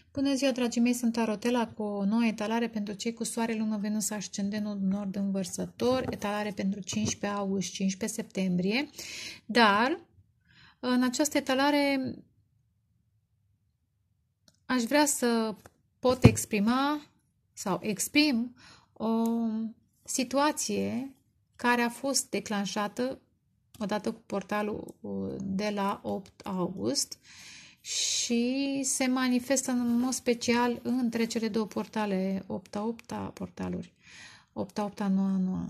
Bună ziua, dragii mei, sunt Tarotela cu o nouă etalare pentru cei cu Soare, Lună, Venus, Ascendentul Nord în Vărsător, etalare pentru 15 august, 15 septembrie, dar în această etalare aș vrea să pot exprima sau exprim o situație care a fost declanșată odată cu portalul de la 8 august și se manifestă în mod special între cele două portale, 8-8 portaluri, 8-8, 9-9.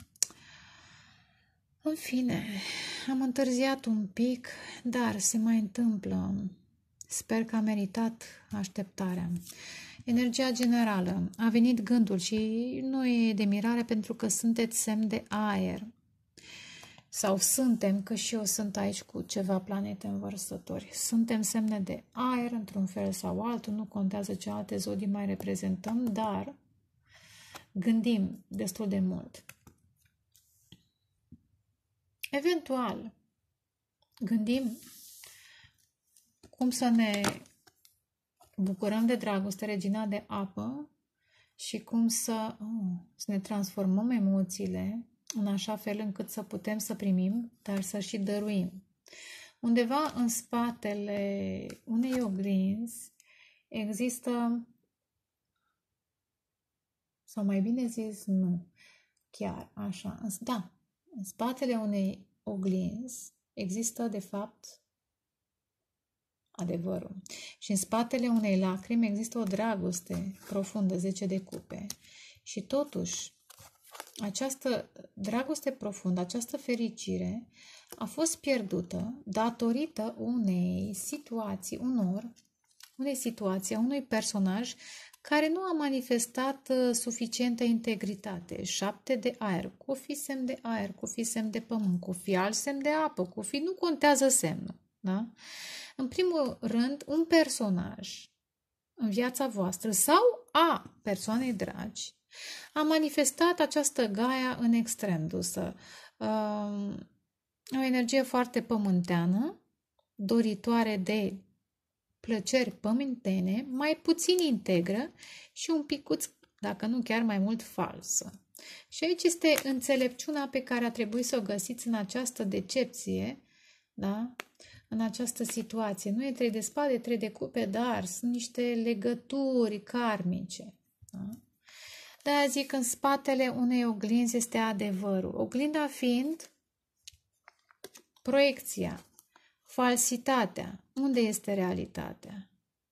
În fine, am întârziat un pic, dar se mai întâmplă. Sper că a meritat așteptarea. Energia generală. A venit gândul și nu e de mirare pentru că sunteți semn de aer. Sau suntem, că și eu sunt aici cu ceva planete învărsători. Suntem semne de aer, într-un fel sau altul, nu contează ce alte zodii mai reprezentăm, dar gândim destul de mult. Eventual, gândim cum să ne bucurăm de dragoste, regina de apă, și cum să ne transformăm emoțiile în așa fel încât să putem să primim, dar să și dăruim. Undeva în spatele unei oglinzi există, sau mai bine zis, nu, chiar așa, da, în spatele unei oglinzi există, de fapt, adevărul. Și în spatele unei lacrimi există o dragoste profundă, 10 de cupe. Și totuși, această dragoste profundă, această fericire a fost pierdută datorită unei situații, a unui personaj care nu a manifestat suficientă integritate. 7 de aer, cu fi semn de aer, cu fi semn de pământ, cu fi alt semn de apă, cu fi nu contează semnul. Da? În primul rând, un personaj în viața voastră sau a persoanei dragi a manifestat această Gaia în extrem dusă. O energie foarte pământeană, doritoare de plăceri pământene, mai puțin integră și un picuț, dacă nu chiar mai mult, falsă. Și aici este înțelepciunea pe care a trebuit să o găsiți în această decepție, da? În această situație. Nu e 3 de spade, 3 de cupe, dar sunt niște legături karmice. Da? De-aia zic, în spatele unei oglinzi este adevărul. Oglinda fiind proiecția, falsitatea. Unde este realitatea?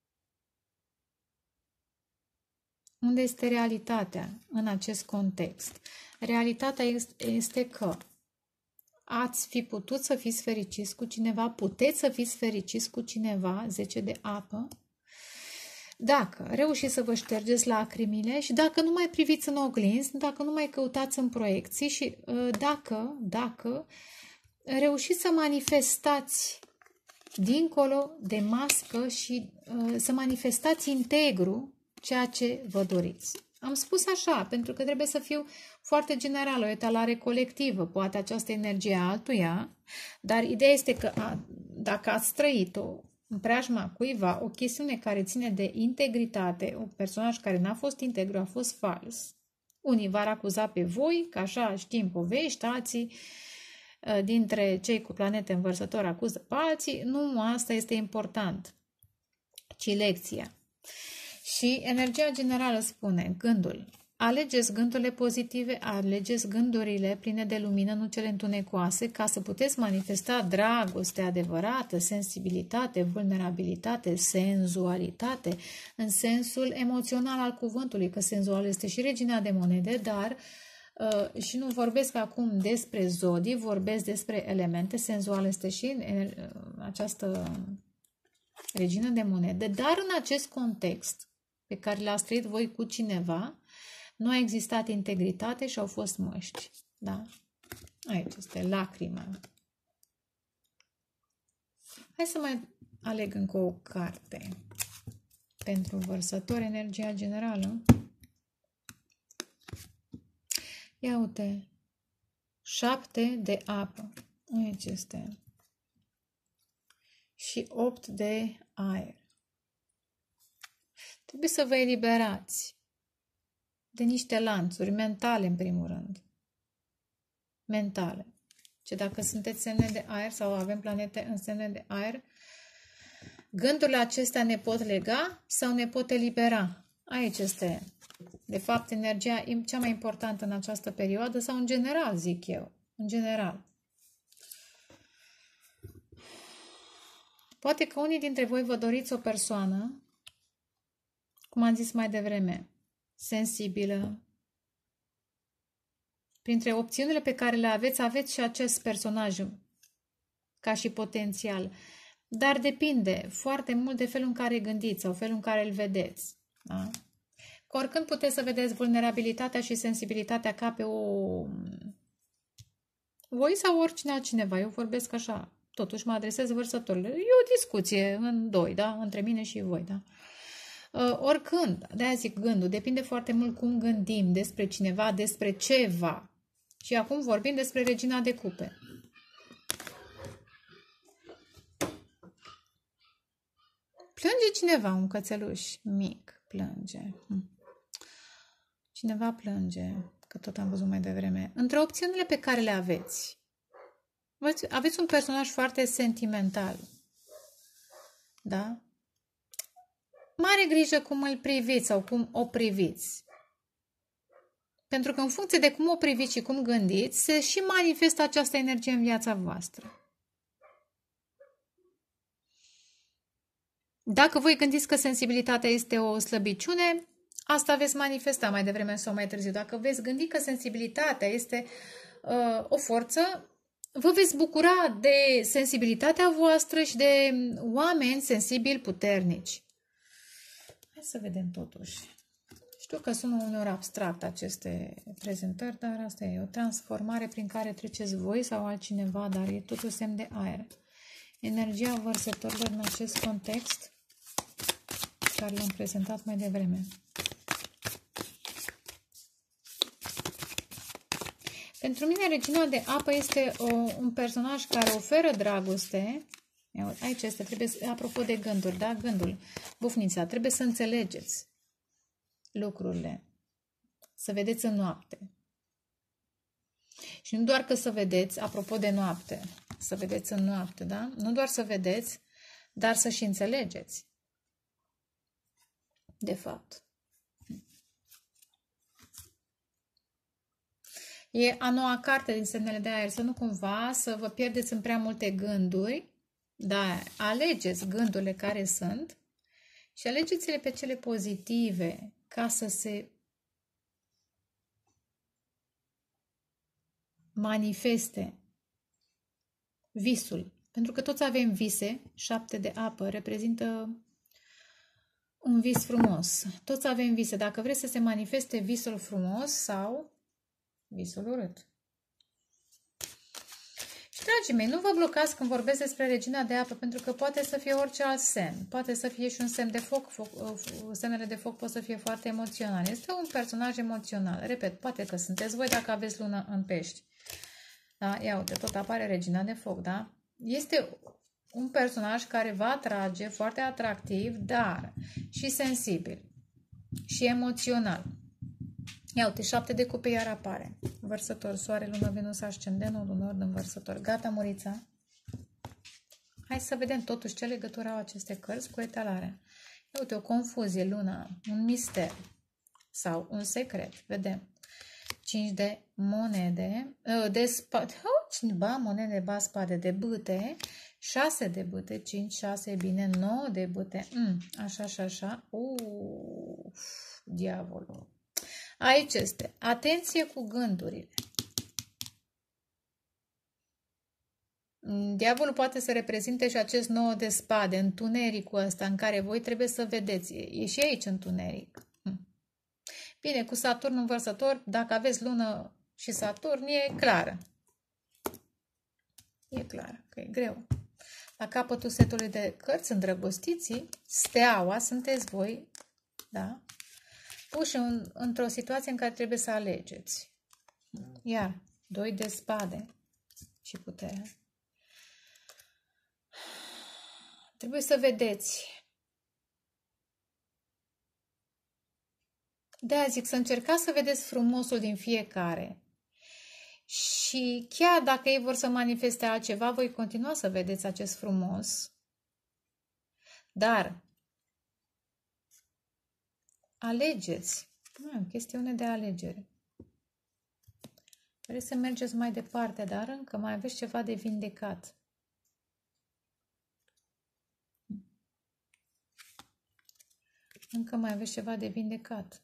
Unde este realitatea în acest context? Realitatea este că ați fi putut să fiți fericiți cu cineva, puteți să fiți fericiți cu cineva, 10 de apă, dacă reușiți să vă ștergeți lacrimile și dacă nu mai priviți în oglinzi, dacă nu mai căutați în proiecții și dacă reușiți să manifestați dincolo de mască și să manifestați integru ceea ce vă doriți. Am spus așa, pentru că trebuie să fiu foarte generală, o etalare colectivă, poate această energie a altuia, dar ideea este că dacă ați trăit-o în preajma cuiva, o chestiune care ține de integritate, un personaj care n-a fost integru, a fost fals. Unii v-ar acuza pe voi, că așa știm povești, alții dintre cei cu planete învărsători acuză pe alții. Nu asta este important, ci lecția. Și energia generală spune, gândul. Alegeți gândurile pozitive, alegeți gândurile pline de lumină, nu cele întunecoase, ca să puteți manifesta dragoste adevărată, sensibilitate, vulnerabilitate, senzualitate, în sensul emoțional al cuvântului, că senzual este și regina de monede, dar și nu vorbesc acum despre zodii, vorbesc despre elemente, senzual este și această regină de monede, dar în acest context pe care l-ați trăit voi cu cineva, nu a existat integritate și au fost măști. Da? Aici este lacrima. Hai să mai aleg încă o carte pentru vărsători, energia generală. Ia uite, 7 de apă. Aici este. Și 8 de aer. Trebuie să vă eliberați de niște lanțuri mentale, în primul rând. Mentale. Și dacă sunteți semne de aer sau avem planete în semne de aer, gândurile acestea ne pot lega sau ne pot elibera. Aici este, de fapt, energia cea mai importantă în această perioadă sau în general, zic eu. În general. Poate că unii dintre voi vă doriți o persoană, cum am zis mai devreme, sensibilă. Printre opțiunile pe care le aveți, aveți și acest personaj ca și potențial. Dar depinde foarte mult de felul în care gândiți sau felul în care îl vedeți. Da? Că oricând puteți să vedeți vulnerabilitatea și sensibilitatea ca pe o... voi sau oricine altcineva. Eu vorbesc așa. Totuși mă adresez vărsătorilor. E o discuție în doi, da? Între mine și voi, da? Oricând, de-aia zic gândul, depinde foarte mult cum gândim despre cineva, despre ceva. Și acum vorbim despre Regina de Cupe. Plânge cineva, un cățeluș mic, plânge. Cineva plânge, că tot am văzut mai devreme. Între opțiunile pe care le aveți un personaj foarte sentimental. Da? Mare grijă cum îl priviți sau cum o priviți. Pentru că în funcție de cum o priviți și cum gândiți, se și manifestă această energie în viața voastră. Dacă voi gândiți că sensibilitatea este o slăbiciune, asta veți manifesta mai devreme sau mai târziu. Dacă veți gândi că sensibilitatea este o forță, vă veți bucura de sensibilitatea voastră și de oameni sensibili puternici. Hai să vedem totuși. Știu că sună uneori abstract aceste prezentări, dar asta e o transformare prin care treceți voi sau altcineva, dar e totul semn de aer. Energia vărsătorilor în acest context care l-am prezentat mai devreme. Pentru mine, Regina de Apă este un personaj care oferă dragoste. Aici este, apropo de gânduri, da? Gândul, bufnița, trebuie să înțelegeți lucrurile, să vedeți în noapte. Și nu doar că să vedeți, apropo de noapte, să vedeți în noapte, da? Nu doar să vedeți, dar să și înțelegeți. De fapt. E a noua carte din semnele de aer, să nu cumva să vă pierdeți în prea multe gânduri, dar alegeți gândurile care sunt și alegeți-le pe cele pozitive ca să se manifeste visul. Pentru că toți avem vise, 7 de apă reprezintă un vis frumos. Toți avem vise. Dacă vreți să se manifeste visul frumos sau visul urât. Și, dragii mei, nu vă blocați când vorbesc despre Regina de Apă, pentru că poate să fie orice alt semn. Poate să fie și un semn de foc. Semnele de foc pot să fie foarte emoționale. Este un personaj emoțional. Repet, poate că sunteți voi dacă aveți lună în pești. Da? Ia uite, tot apare Regina de Foc, da? Este un personaj care va atrage, foarte atractiv, dar și sensibil și emoțional. Ia uite, 7 de cupe iar apare. Vărsător, soare, lună, Venus, ascendentul, nord în Vărsător. Gata, Murița? Hai să vedem totuși ce legătură au aceste cărți cu etalarea. Ia uite, o confuzie, luna, un mister sau un secret. Vedem. 5 de monede, de spade, monede, spade de bâte, 6 de bâte, 5, 6, e bine, 9 de bâte, așa, diavolul. Aici este, atenție cu gândurile. Diavolul poate să reprezinte și acest 9 de spade, întunericul ăsta în care voi trebuie să vedeți, e și aici întuneric. Bine, cu Saturn în Vărsător, dacă aveți lună și Saturn, e clară. E clară că e greu. La capătul setului de cărți îndrăgostiții, steaua, sunteți voi, da? Puși într-o situație în care trebuie să alegeți. Iar, 2 de spade și putere. Trebuie să vedeți De-aia zic să încercați să vedeți frumosul din fiecare. Și chiar dacă ei vor să manifeste altceva, voi continua să vedeți acest frumos. Dar alegeți. Nu, o chestiune de alegere. Vreți să mergeți mai departe, dar încă mai aveți ceva de vindecat. Încă mai aveți ceva de vindecat.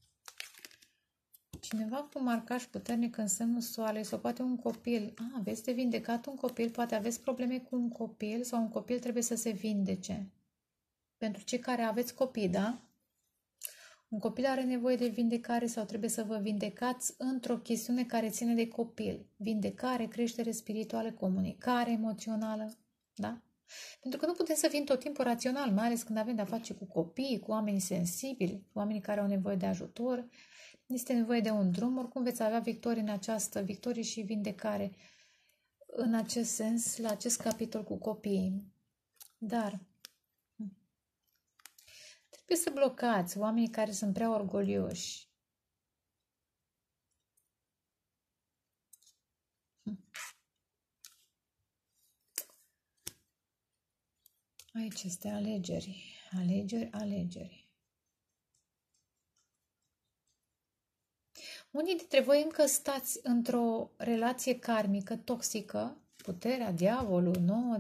Cineva cu marcaj puternic în semnul soarelui sau poate un copil. Aveți de vindecat un copil, poate aveți probleme cu un copil sau un copil trebuie să se vindece. Pentru cei care aveți copii, da? Un copil are nevoie de vindecare sau trebuie să vă vindecați într-o chestiune care ține de copil. Vindecare, creștere spirituală, comunicare emoțională, da? Pentru că nu putem să fim tot timpul rațional, mai ales când avem de-a face cu copii, cu oamenii sensibili, cu oamenii care au nevoie de ajutor. Este nevoie de un drum, oricum veți avea victorie și vindecare în acest sens, la acest capitol cu copiii. Dar trebuie să blocați oamenii care sunt prea orgolioși. Aici este alegeri, alegeri. Unii dintre voi încă stați într-o relație karmică, toxică, puterea, diavolul, nouă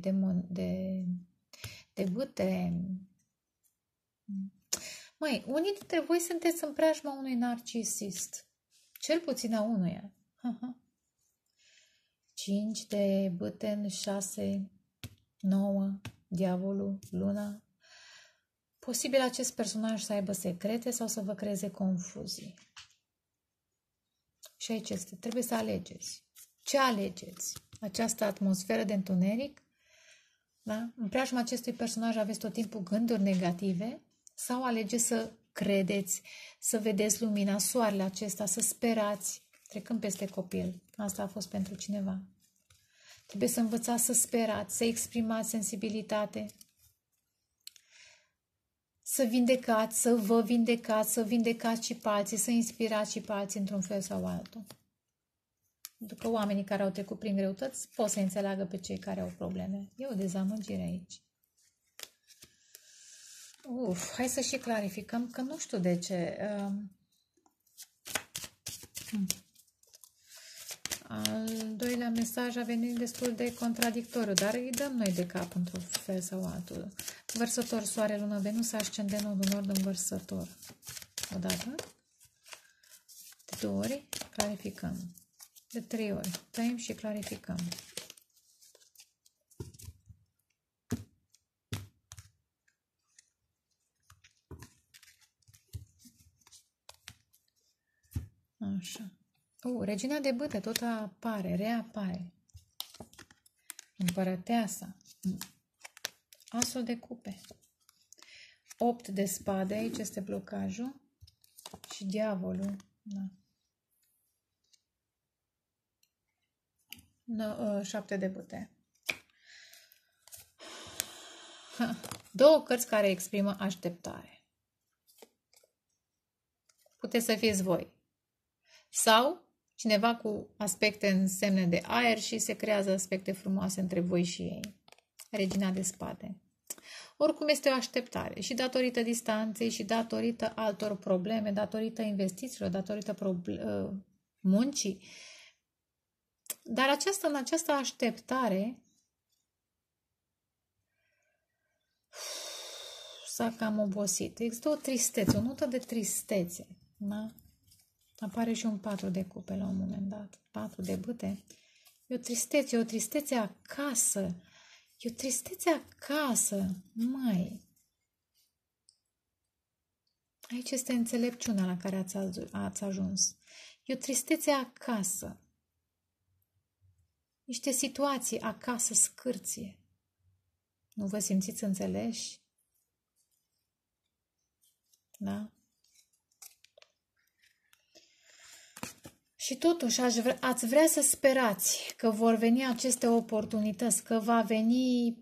de bâte. Unii dintre voi sunteți în preajma unui narcisist. Cel puțin a unuia. 5 de bâten, 6, 9, diavolul, luna. Posibil acest personaj să aibă secrete sau să vă creeze confuzii. Și aici este, trebuie să alegeți. Ce alegeți? Această atmosferă de întuneric? Da? În preajma acestui personaj aveți tot timpul gânduri negative? Sau alegeți să credeți, să vedeți lumina, soarele acesta, să sperați, trecând peste copil. Asta a fost pentru cineva. Trebuie să învățați să sperați, să exprimați sensibilitate, să vindecați, să vă vindecați, să vindecați și pe alții, să inspirați și pe alții într-un fel sau altul. Pentru că oamenii care au trecut prin greutăți pot să înțeleagă pe cei care au probleme. E o dezamăgire aici. Hai să și clarificăm că nu știu de ce. Al doilea mesaj a venit destul de contradictoriu, dar îi dăm noi de cap într-un fel sau altul. Vărsător, soare, lună, Venus, ascendentul nodul nord în Vărsător. Odată. De 2 ori clarificăm. De 3 ori tăiem și clarificăm. Așa. Regina de bâte tot apare, reapare. Împărăteasa. Asul de cupe. 8 de spade, aici este blocajul. Și diavolul. Da. 7 de bâte. Două cărți care exprimă așteptare. Puteți să fiți voi. Sau cineva cu aspecte în semne de aer și se creează aspecte frumoase între voi și ei. Regina de spade. Oricum este o așteptare și datorită distanței și datorită altor probleme, datorită investițiilor, datorită muncii. Dar în această așteptare s-a cam obosit. Există o tristețe, o notă de tristețe. Da? Apare și un 4 de cupe la un moment dat. 4 de bâte. E o tristețe acasă. E o tristețe acasă. Aici este înțelepciunea la care ați ajuns. E o tristețe acasă. Niște situații acasă scârție. Nu vă simțiți înțeleși? Da? Și totuși ați vrea să sperați că vor veni aceste oportunități, că va veni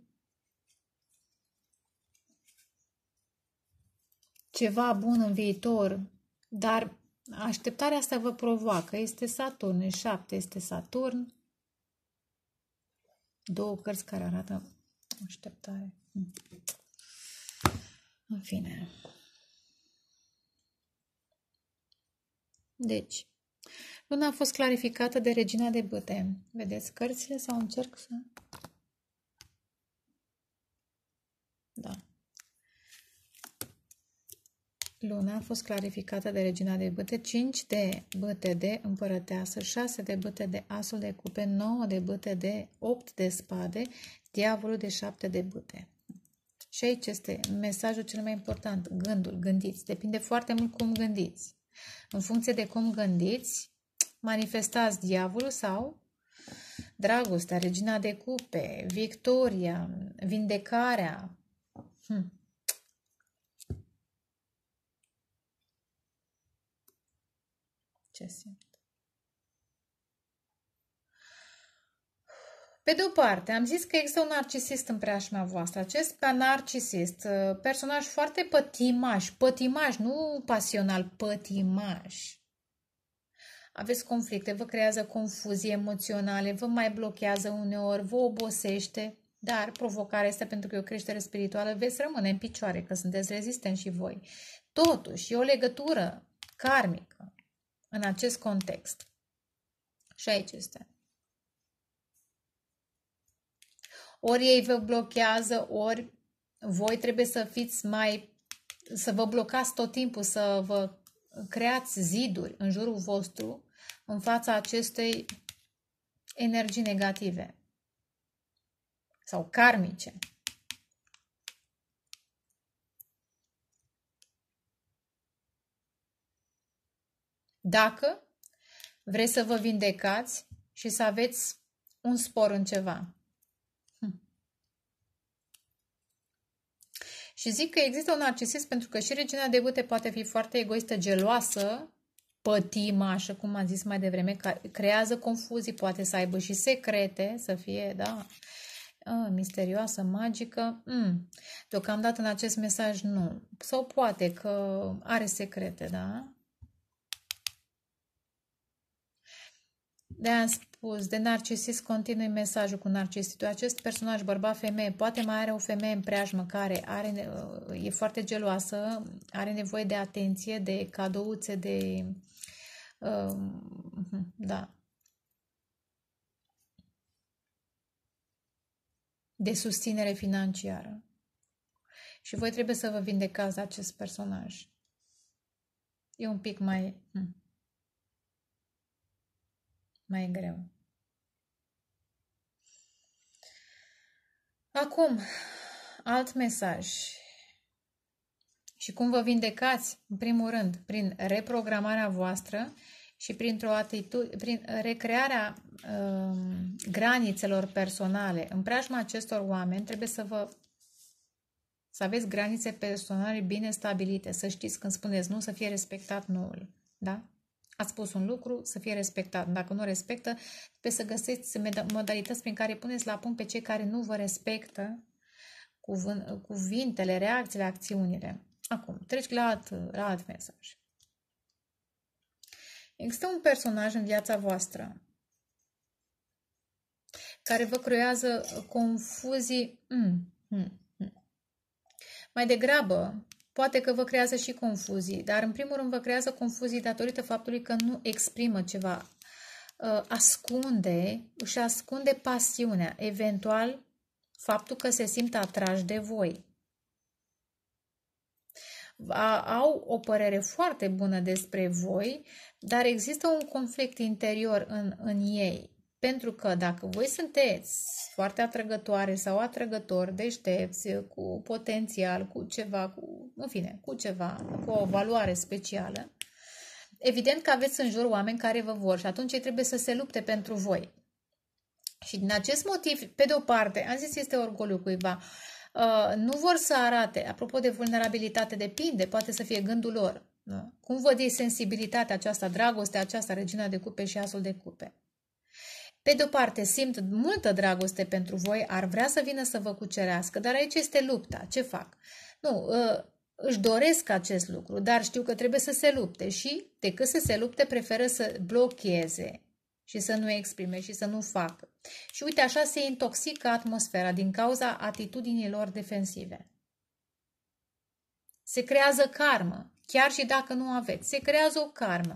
ceva bun în viitor, Dar așteptarea asta vă provoacă. Este Saturn, în 7 este Saturn. Două cărți care arată așteptare. În fine. Deci, luna a fost clarificată de regina de bâte. Vedeți cărțile sau încerc să... Da. Luna a fost clarificată de regina de bâte, 5 de bâte de împărăteasă, 6 de bâte de asul de cupe, 9 de bâte de 8 de spade, diavolul de 7 de bâte. Și aici este mesajul cel mai important, gândul, gândiți. Depinde foarte mult cum gândiți. În funcție de cum gândiți, manifestați diavolul sau dragostea, regina de cupe, victoria, vindecarea. Ce simt? Pe de o parte, am zis că există un narcisist în preajma voastră. Acest narcisist, personaj foarte pătimaș, nu pasional, pătimaș. Aveți conflicte, vă creează confuzii emoționale, vă mai blochează uneori, vă obosește, dar provocarea este pentru că e o creștere spirituală, veți rămâne în picioare, că sunteți rezistenți și voi. Totuși, e o legătură karmică în acest context. Și aici este. Ori ei vă blochează, ori voi trebuie să fiți să vă blocați tot timpul, să vă creați ziduri în jurul vostru în fața acestei energii negative sau karmice. Dacă vreți să vă vindecați și să aveți un spor în ceva. Și zic că există un narcisist pentru că și regina de bâte poate fi foarte egoistă, geloasă, pătimașă, cum am zis mai devreme, creează confuzii, poate să aibă și secrete, să fie, da, misterioasă, magică. Deocamdată în acest mesaj nu. Sau poate că are secrete, da? De-aia am spus, de narcisist continui mesajul cu narcisistul. Acest personaj, bărbat-femeie, poate mai are o femeie în preajmă care e foarte geloasă, are nevoie de atenție, de cadouțe, da, de susținere financiară. Și voi trebuie să vă vindecați acest personaj. E un pic mai greu. Acum, alt mesaj. Și cum vă vindecați? În primul rând, prin reprogramarea voastră și prin recrearea granițelor personale. În preajma acestor oameni trebuie să aveți granițe personale bine stabilite, să știți când spuneți nu, să fie respectat noul. Da? Ați spus un lucru, să fie respectat. Dacă nu respectă, trebuie să găsiți modalități prin care puneți la punct pe cei care nu vă respectă cuvintele, reacțiile, acțiunile. Acum, treci la alt mesaj. Există un personaj în viața voastră care vă creează confuzii. Mai degrabă, poate că vă creează și confuzii, dar în primul rând vă creează confuzii datorită faptului că nu exprimă ceva. Își ascunde pasiunea, eventual faptul că se simt atrași de voi. Au o părere foarte bună despre voi, dar există un conflict interior în ei. Pentru că dacă voi sunteți foarte atrăgătoare sau atrăgători, deștepți, cu potențial, cu o valoare specială, evident că aveți în jur oameni care vă vor și atunci ei trebuie să se lupte pentru voi. Și din acest motiv, pe de o parte, am zis este orgoliu cuiva, nu vor să arate, apropo de vulnerabilitate, depinde, poate să fie gândul lor. Nu? Cum văd ei sensibilitatea aceasta, dragostea aceasta, regina de cupe și asul de cupe? Pe de o parte, simt multă dragoste pentru voi, ar vrea să vină să vă cucerească, dar aici este lupta. Ce fac? Nu, își doresc acest lucru, dar știu că trebuie să se lupte și decât să se lupte preferă să blocheze și să nu exprime și să nu facă. Și uite, așa se intoxică atmosfera din cauza atitudinilor defensive. Se creează karmă, chiar și dacă nu aveți, se creează o karmă.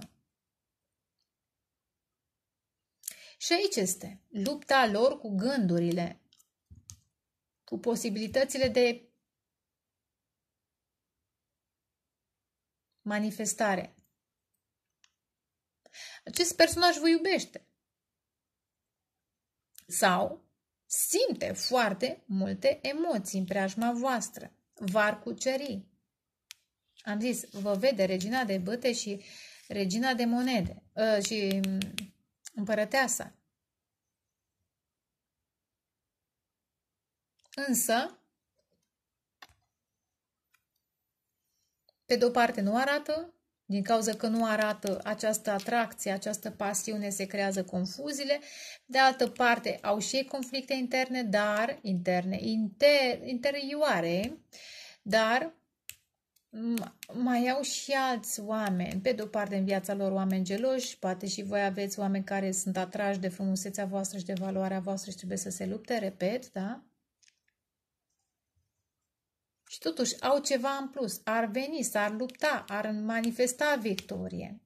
Și aici este lupta lor cu gândurile, cu posibilitățile de manifestare. Acest personaj vă iubește sau simte foarte multe emoții în preajma voastră. V-ar cuceri. Am zis, vă vede regina de bâte și regina de monede și împărăteasa. Însă, pe de o parte nu arată, din cauza că nu arată această atracție, această pasiune, se creează confuziile. De altă parte, au și ei conflicte interne, dar interioare, dar mai au și alți oameni, pe de o parte în viața lor oameni geloși, poate și voi aveți oameni care sunt atrași de frumusețea voastră și de valoarea voastră și trebuie să se lupte, repet, da? Și totuși au ceva în plus, ar veni, s-ar lupta, ar manifesta victorie.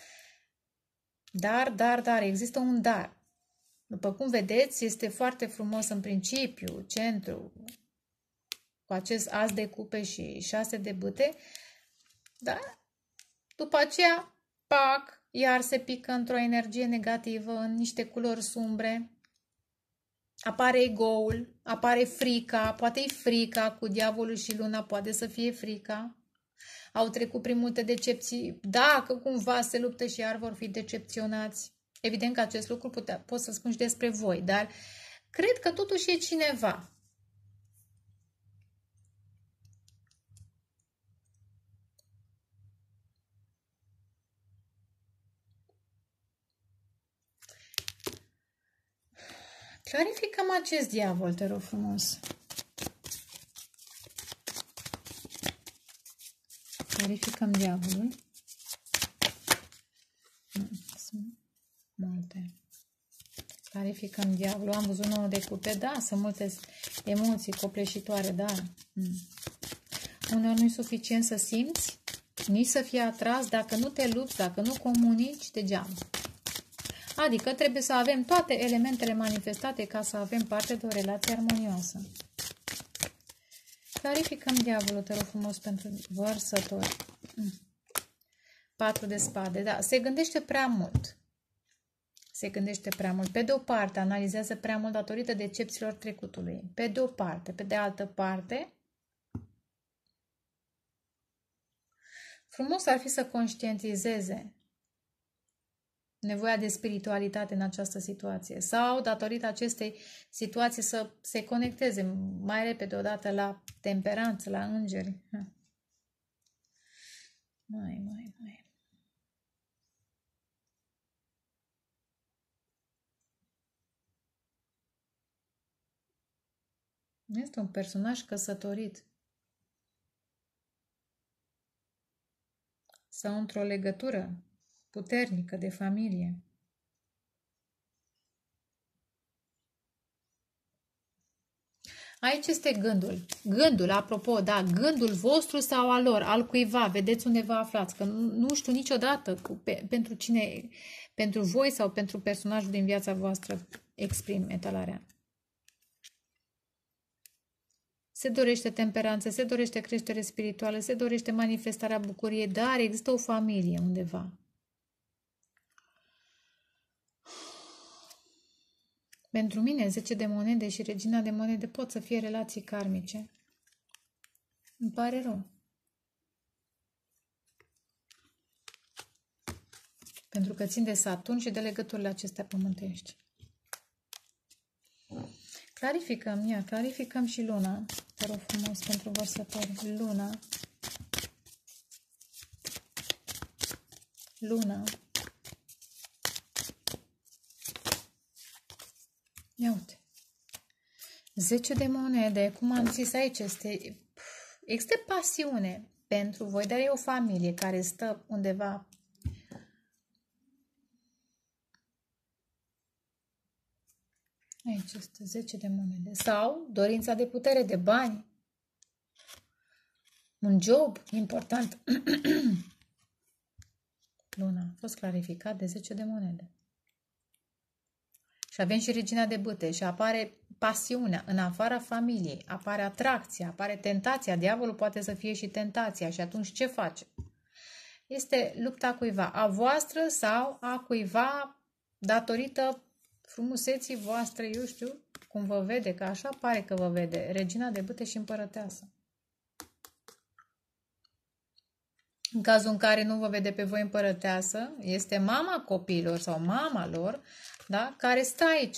Dar, există un dar. După cum vedeți, este foarte frumos în principiu, centru, cu acest as de cupe și 6 de bâte, dar după aceea, pac, iar se pică într-o energie negativă, în niște culori sumbre. Apare ego-ul, apare frica, poate e frica cu diavolul și luna, poate să fie frica. Au trecut prin multe decepții, dacă cumva se luptă și iar vor fi decepționați. Evident că acest lucru pot să spun și despre voi, dar cred că totuși e cineva. Clarificăm acest diavol, te rog frumos. Clarificăm diavolul. Sunt multe. Clarificăm diavolul. Am văzut 9 de cupe. Da, sunt multe emoții copleșitoare, da. Uneori nu e suficient să simți, nici să fii atras. Dacă nu te lupți, dacă nu comunici, degeaba. Adică trebuie să avem toate elementele manifestate ca să avem parte de o relație armonioasă. Clarificăm diavolul, te rog frumos, pentru vărsători. 4 de spade. Da, se gândește prea mult. Se gândește prea mult. Pe de o parte, analizează prea mult datorită decepțiilor trecutului. Pe de o parte. Pe de altă parte, frumos ar fi să conștientizeze nevoia de spiritualitate în această situație sau, datorită acestei situații, să se conecteze mai repede odată la temperanță, la îngeri. Mai. Este un personaj căsătorit sau într-o legătură puternică de familie. Aici este gândul. Gândul, apropo, da, gândul vostru sau al lor, al cuiva. Vedeți unde vă aflați, că nu știu niciodată pentru cine, pentru voi sau pentru personajul din viața voastră exprim etalarea. Se dorește temperanță, se dorește creștere spirituală, se dorește manifestarea bucuriei, dar există o familie undeva. Pentru mine, 10 de monede și regina de monede pot să fie relații karmice. Îmi pare rău. Pentru că țin de Saturn și de legăturile acestea pământești. Clarificăm și luna. Te rog frumos pentru vărsători. Luna. Ia uite. 10 de monede. Cum am zis aici, există pasiune. pentru voi, dar e o familie care stă undeva. Aici este 10 de monede. Sau dorința de putere, de bani. Un job important. Luna a fost clarificat de 10 de monede. Și avem și regina de bâte și apare pasiunea în afara familiei, apare atracția, apare tentația. Diavolul poate să fie și tentația și atunci ce face? Este lupta cuiva, a voastră sau a cuiva datorită frumuseții voastre, eu știu cum vă vede, că așa pare că vă vede, regina de bâte și împărăteasă. În cazul în care nu vă vede pe voi împărăteasă, este mama copiilor sau mama lor, da, care stă aici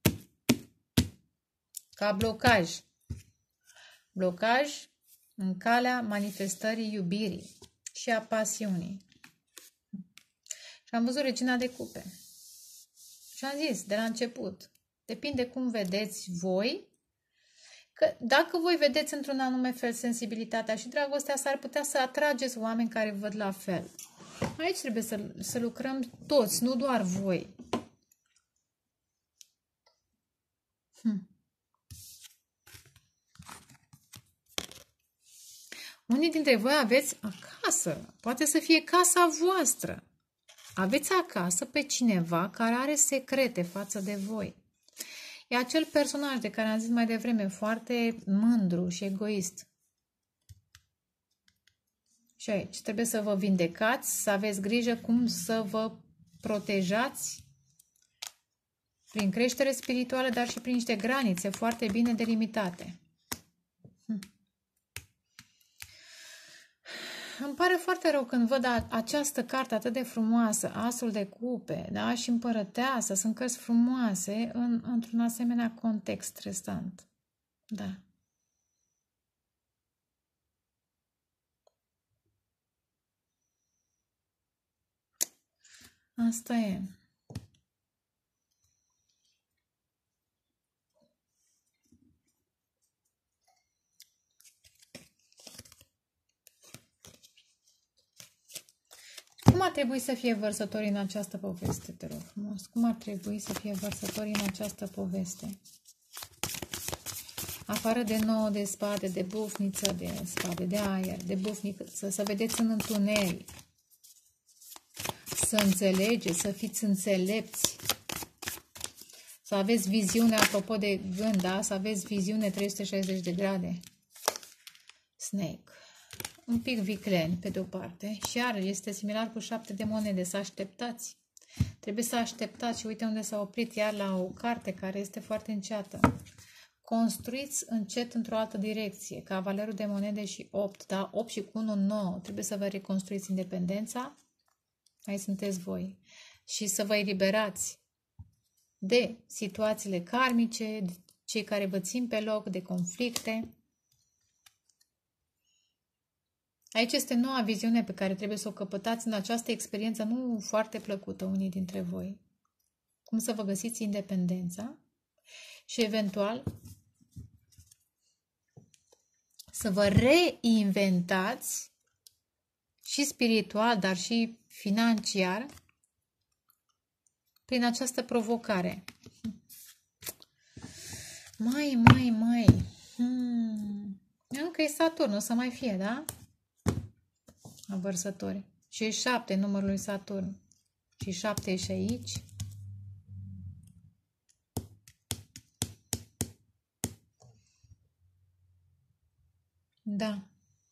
ca blocaj. Blocaj în calea manifestării iubirii și a pasiunii. Și am văzut regina de cupe. Și am zis de la început, depinde cum vedeți voi, că dacă voi vedeți într-un anume fel sensibilitatea și dragostea, s-ar putea să atrageți oameni care văd la fel. Aici trebuie să lucrăm toți, nu doar voi. Unii dintre voi aveți acasă, poate să fie casa voastră. Aveți acasă pe cineva care are secrete față de voi. E acel personaj de care am zis mai devreme, foarte mândru și egoist. Și aici trebuie să vă vindecați, să aveți grijă cum să vă protejați prin creștere spirituală, dar și prin niște granițe foarte bine delimitate. Îmi pare foarte rău când văd această carte atât de frumoasă, Asul de cupe, da? Și împărăteasă, sunt cărți frumoase într-un asemenea context stresant. Da. Asta e. Cum ar trebui să fie vărsătorii în această poveste, te rog frumos? Cum ar trebui să fie vărsătorii în această poveste? Afară de 9 de spade, de bufniță, de spade de aer, de bufniță, să vedeți în întuneric, să înțelegeți, să fiți înțelepți, să aveți viziune, apropo de gând, da? Să aveți viziune 360 de grade. Snake. Un pic viclen, pe de-o parte, și iar este similar cu 7 de monede, să așteptați. Trebuie să așteptați și uite unde s-a oprit iar la o carte care este foarte înceată. Construiți încet într-o altă direcție, cavalerul de monede și 8, da? 8 și cu 1, 9. Trebuie să vă reconstruiți independența, aici sunteți voi, și să vă eliberați de situațiile karmice, de cei care vă țin pe loc, de conflicte. Aici este noua viziune pe care trebuie să o căpătați în această experiență nu foarte plăcută unii dintre voi. Cum să vă găsiți independența și eventual să vă reinventați și spiritual, dar și financiar prin această provocare. Mai. Încă e Saturn, o să mai fie, da? A vărsători. Și e 7 numărul lui Saturn. Și 7 e și aici. Da.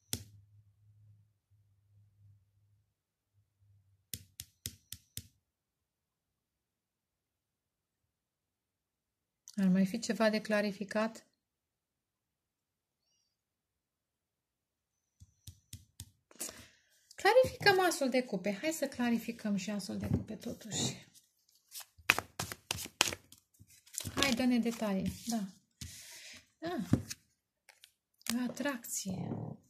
Ar mai fi ceva de clarificat? Clarificăm asul de cupe. Hai să clarificăm și asul de cupe totuși. Hai, dă-ne detalii. Da. Da. Atracție.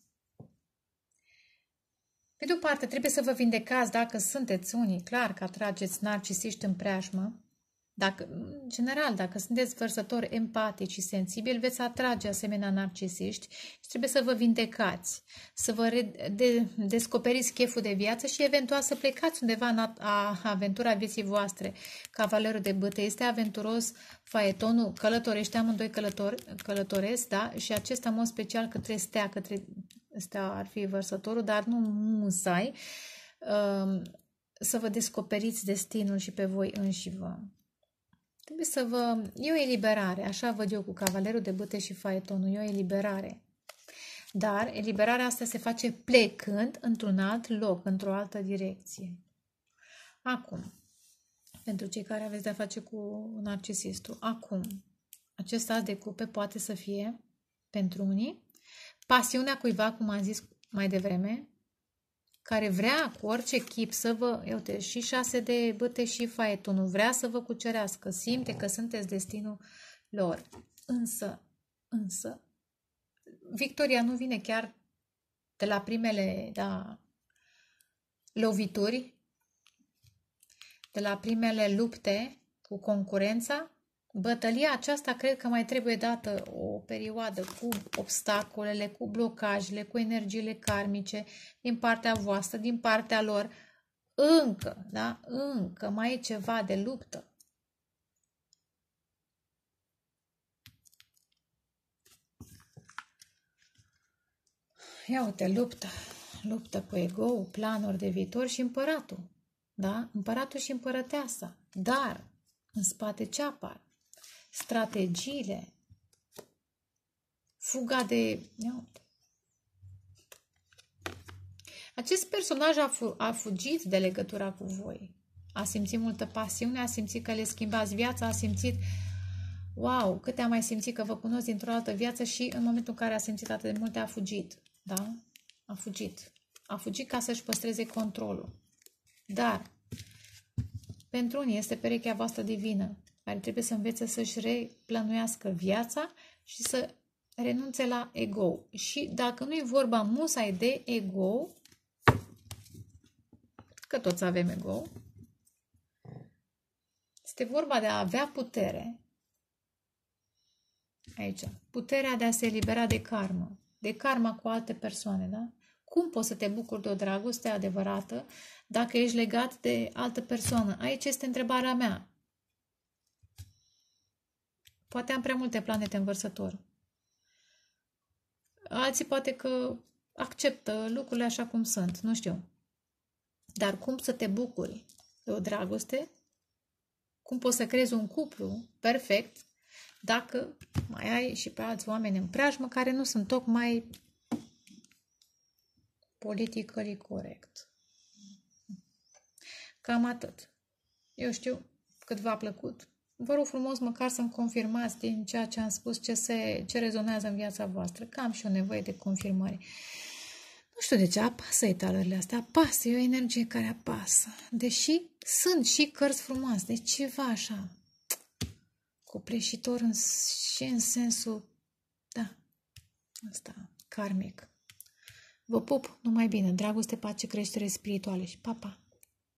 Pe de o parte, trebuie să vă vindecați dacă sunteți unii, clar că atrageți narcisiști în preajmă, Dacă, în general, dacă sunteți vărsători empatici și sensibili, veți atrage asemenea narcisiști și trebuie să vă vindecați, să vă descoperiți cheful de viață și eventual să plecați undeva în aventura vieții voastre. Cavalerul de bâte este aventuros, faetonul călătorește, amândoi călătoresc, da? Și acesta, în mod special, către stea ar fi vărsătorul, dar nu musai, să vă descoperiți destinul și pe voi înșivă. Trebuie să vă... E o eliberare, așa văd eu cu cavalerul de bâte și faetonul, e o eliberare. Dar eliberarea asta se face plecând într-un alt loc, într-o altă direcție. Acum, pentru cei care aveți de-a face cu narcisistul, acum, acest as de cupe poate să fie, pentru unii, pasiunea cuiva, cum am zis mai devreme, care vrea cu orice chip să vă, uite, și 6 de bâte și faetonul, vrea să vă cucerească, simte că sunteți destinul lor. Însă, victoria nu vine chiar de la primele, da, lovituri, de la primele lupte cu concurența. Bătălia aceasta cred că mai trebuie dată o perioadă cu obstacolele, cu blocajele, cu energiile karmice din partea voastră, din partea lor. Încă, da? Încă mai e ceva de luptă. Ia uite, luptă cu ego, planuri de viitor și împăratul. Da? Împăratul și împărăteasa. Dar, în spate ce apar? Strategiile, fuga de... Acest personaj a fugit de legătura cu voi. A simțit multă pasiune, a simțit că le schimbați viața, a simțit, wow, câte am mai simțit că vă cunosc dintr-o altă viață și în momentul în care a simțit atât de multe a fugit. Da? A fugit. A fugit ca să-și păstreze controlul. Dar, pentru unii este perechea voastră divină, care trebuie să învețe să-și replănuiască viața și să renunțe la ego. Și dacă nu e vorba musai de ego, că toți avem ego, este vorba de a avea putere. Aici, puterea de a se elibera de karma cu alte persoane, da? Cum poți să te bucuri de o dragoste adevărată dacă ești legat de altă persoană? Aici este întrebarea mea. Poate am prea multe planete în vărsător. Alții poate că acceptă lucrurile așa cum sunt, nu știu. Dar cum să te bucuri de o dragoste? Cum poți să creezi un cuplu perfect dacă mai ai și pe alți oameni în preajmă care nu sunt tocmai politically corect? Cam atât. Eu știu cât v-a plăcut. Vă rog frumos măcar să-mi confirmați din ceea ce am spus ce rezonează în viața voastră. Că am și o nevoie de confirmări. Nu știu de ce apasă etalările astea. Apasă, e o energie care apasă. Deși sunt și cărți frumoase. Deci ceva așa copleșitor și în sensul, da, ăsta, karmic. Vă pup, numai bine. Dragoste, pace, creștere spirituală și pa, pa!